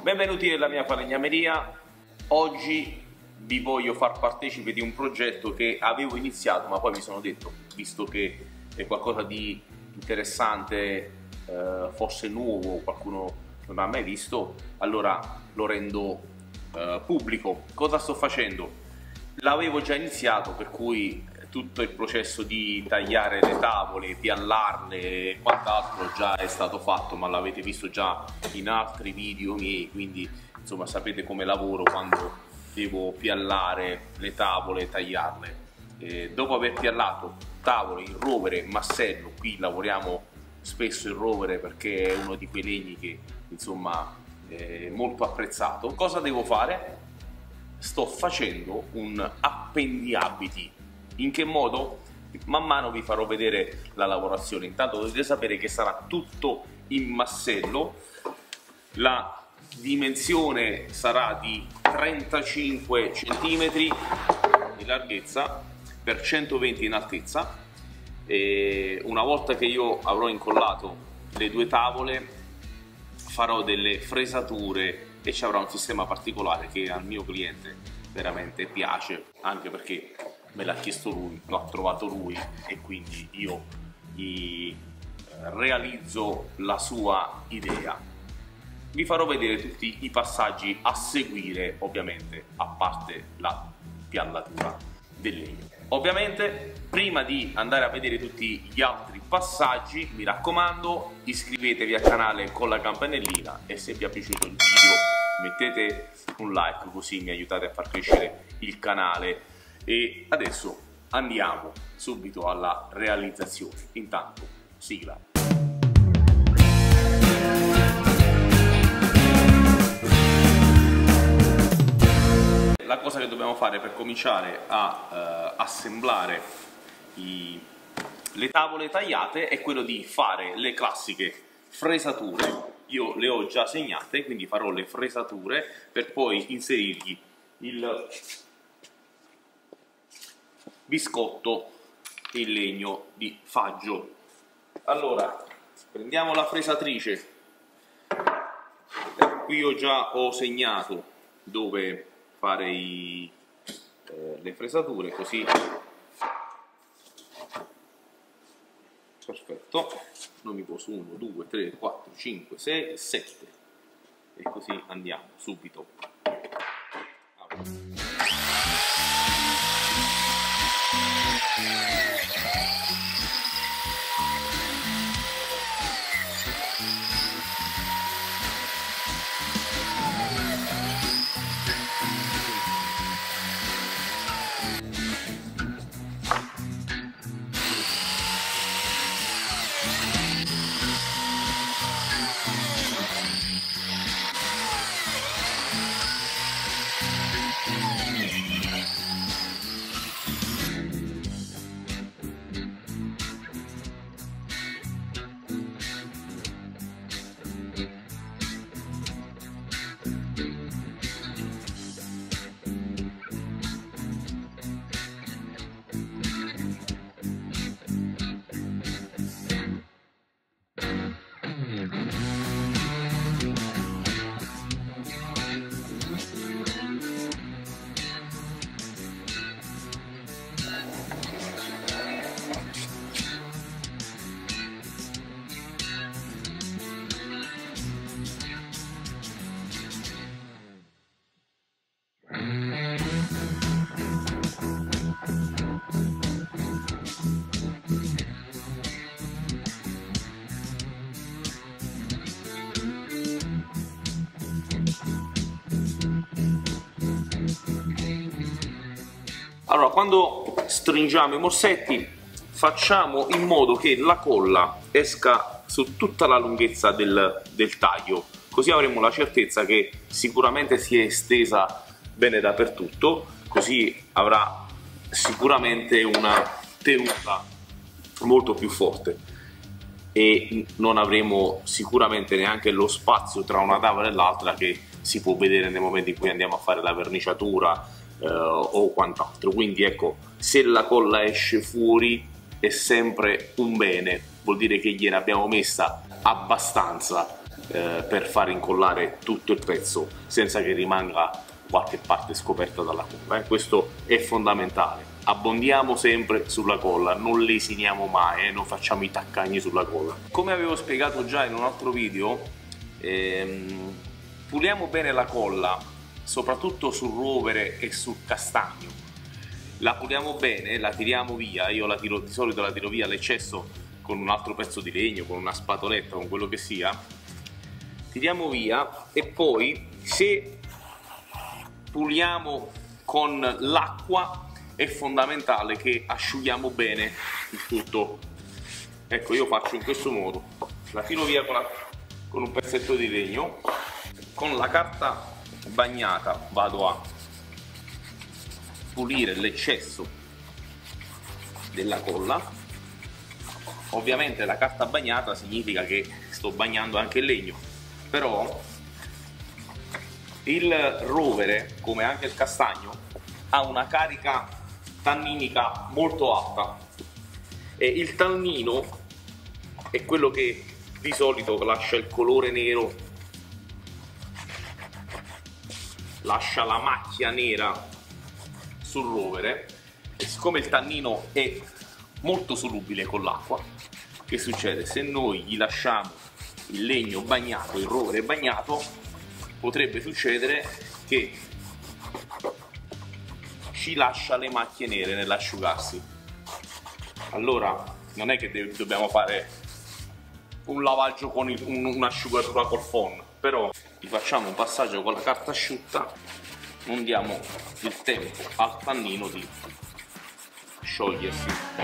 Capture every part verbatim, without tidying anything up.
Benvenuti nella mia falegnameria. Oggi vi voglio far partecipe di un progetto che avevo iniziato, ma poi mi sono detto, visto che è qualcosa di interessante, eh, forse nuovo, qualcuno non ha mai visto, allora lo rendo eh, pubblico. Cosa sto facendo? L'avevo già iniziato, per cui tutto il processo di tagliare le tavole, piallarle e quant'altro già è stato fatto, ma l'avete visto già in altri video miei, quindi insomma sapete come lavoro quando devo piallare le tavole e tagliarle. E dopo aver piallato tavole in rovere, massello, qui lavoriamo spesso in rovere perché è uno di quei legni che insomma è molto apprezzato. Cosa devo fare? Sto facendo un appendiabiti. In che modo? Man mano vi farò vedere la lavorazione. Intanto dovete sapere che sarà tutto in massello. La dimensione sarà di trentacinque centimetri di larghezza per centoventi in altezza. E una volta che io avrò incollato le due tavole farò delle fresature e ci avrà un sistema particolare che al mio cliente veramente piace, anche perché me l'ha chiesto lui, l'ha trovato lui e quindi io gli realizzo la sua idea. Vi farò vedere tutti i passaggi a seguire, ovviamente, a parte la piallatura del legno. Ovviamente, prima di andare a vedere tutti gli altri passaggi, mi raccomando, iscrivetevi al canale con la campanellina e se vi è piaciuto il video mettete un like, così mi aiutate a far crescere il canale. E adesso andiamo subito alla realizzazione. Intanto, sigla. La cosa che dobbiamo fare per cominciare a eh, assemblare i, le tavole tagliate è quello di fare le classiche fresature. Io le ho già segnate, quindi farò le fresature per poi inserirgli il biscotto in legno di faggio. Allora, prendiamo la fresatrice. Qui ho già ho segnato dove fare i, eh, le fresature, così perfetto. Non mi posso uno, due, tre, quattro, cinque, sei, sette e così andiamo subito. Allora. Allora, quando stringiamo i morsetti facciamo in modo che la colla esca su tutta la lunghezza del, del taglio, così avremo la certezza che sicuramente si è estesa bene dappertutto, così avrà sicuramente una tenuta molto più forte e non avremo sicuramente neanche lo spazio tra una tavola e l'altra che si può vedere nel momento in cui andiamo a fare la verniciatura Uh, o quant'altro. Quindi ecco, se la colla esce fuori è sempre un bene, vuol dire che gliene abbiamo messa abbastanza eh, per far incollare tutto il pezzo senza che rimanga qualche parte scoperta dalla colla. Eh? Questo è fondamentale. Abbondiamo sempre sulla colla, non lesiniamo mai, eh? Non facciamo i taccagni sulla colla. Come avevo spiegato già in un altro video, ehm, puliamo bene la colla, soprattutto sul rovere e sul castagno. La puliamo bene, la tiriamo via, io la tiro, di solito la tiro via l'eccesso con un altro pezzo di legno, con una spatoletta, con quello che sia. Tiriamo via e poi se puliamo con l'acqua è fondamentale che asciughiamo bene il tutto. Ecco, io faccio in questo modo, la tiro via con, la, con un pezzetto di legno, con la carta bagnata vado a pulire l'eccesso della colla. Ovviamente la carta bagnata significa che sto bagnando anche il legno, però il rovere, come anche il castagno, ha una carica tanninica molto alta e il tannino è quello che di solito lascia il colore nero, lascia la macchia nera sul rovere. E siccome il tannino è molto solubile con l'acqua, che succede? Se noi gli lasciamo il legno bagnato, il rovere bagnato, potrebbe succedere che ci lascia le macchie nere nell'asciugarsi. Allora non è che dobbiamo fare un lavaggio con il, un, un'asciugatura col phon, però gli facciamo un passaggio con la carta asciutta, non diamo il tempo al tannino di sciogliersi.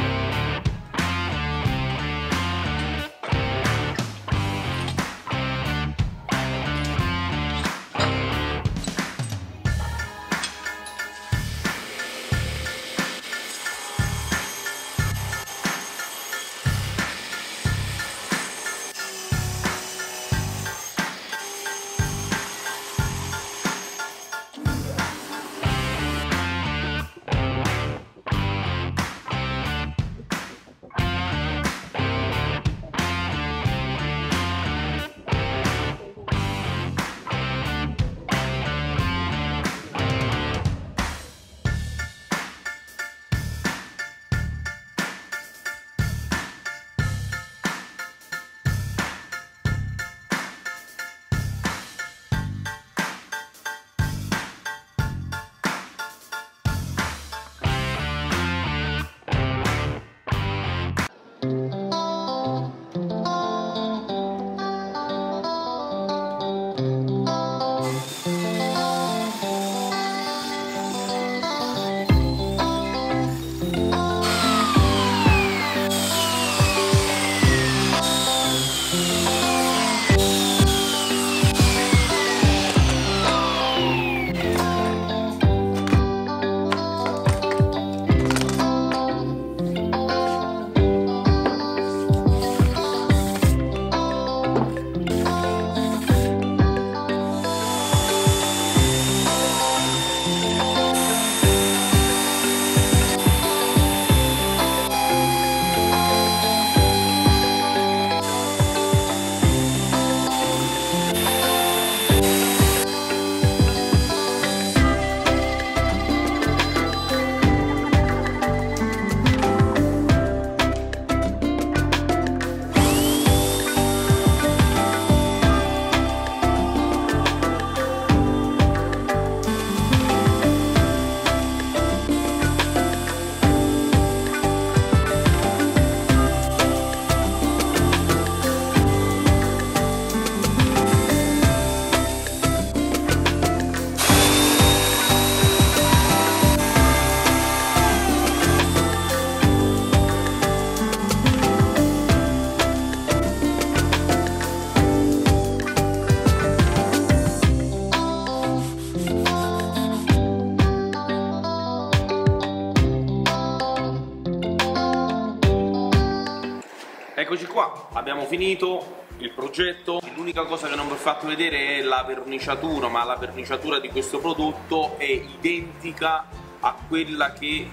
Eccoci qua, abbiamo finito il progetto. L'unica cosa che non vi ho fatto vedere è la verniciatura, ma la verniciatura di questo prodotto è identica a quella che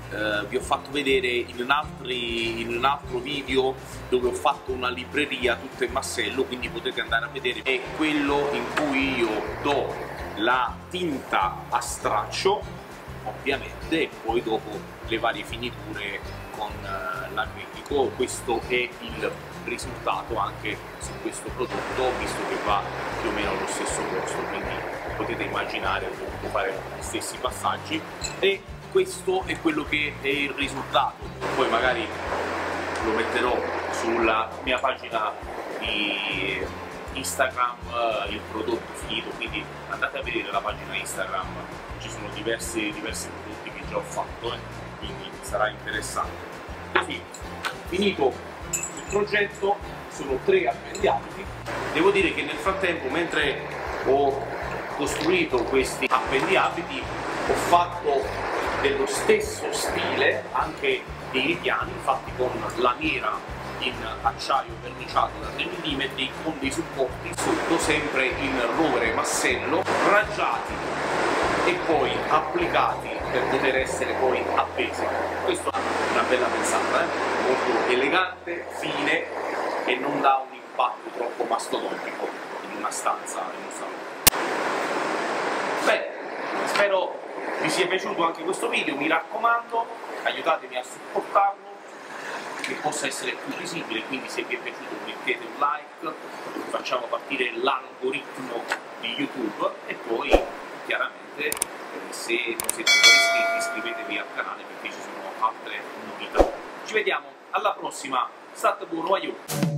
eh, vi ho fatto vedere in un, altri, in un altro video dove ho fatto una libreria tutta in massello, quindi potete andare a vedere. È quello in cui io do la tinta a straccio, ovviamente, e poi dopo le varie finiture con uh, l'acrilico. Questo è il risultato anche su questo prodotto, visto che va più o meno allo stesso costo, quindi potete immaginare che ho dovuto fare gli stessi passaggi, e questo è quello che è il risultato. Poi magari lo metterò sulla mia pagina di Instagram, uh, il prodotto finito, quindi andate a vedere la pagina Instagram, ci sono diversi, diversi prodotti che già ho fatto, eh, quindi sarà interessante. Così, finito il progetto, sono tre appendiabiti. Devo dire che nel frattempo, mentre ho costruito questi appendiabiti, ho fatto dello stesso stile anche dei ripiani fatti con lamiera in acciaio verniciato da tre millimetri, con dei supporti sotto sempre in rovere massello, raggiati e poi applicati per poter essere poi appesi. Questa è una bella pensata, eh? Molto elegante, fine, e non dà un impatto troppo mastodontico in una stanza, in un salone. Bene, spero vi sia piaciuto anche questo video, mi raccomando, aiutatemi a supportarlo, che possa essere più visibile, quindi se vi è piaciuto mettete un like, facciamo partire l'algoritmo di YouTube, e poi chiaramente se non siete ancora iscritti iscrivetevi al canale perché ci sono altre novità. Ci vediamo alla prossima, state buono, aiuto!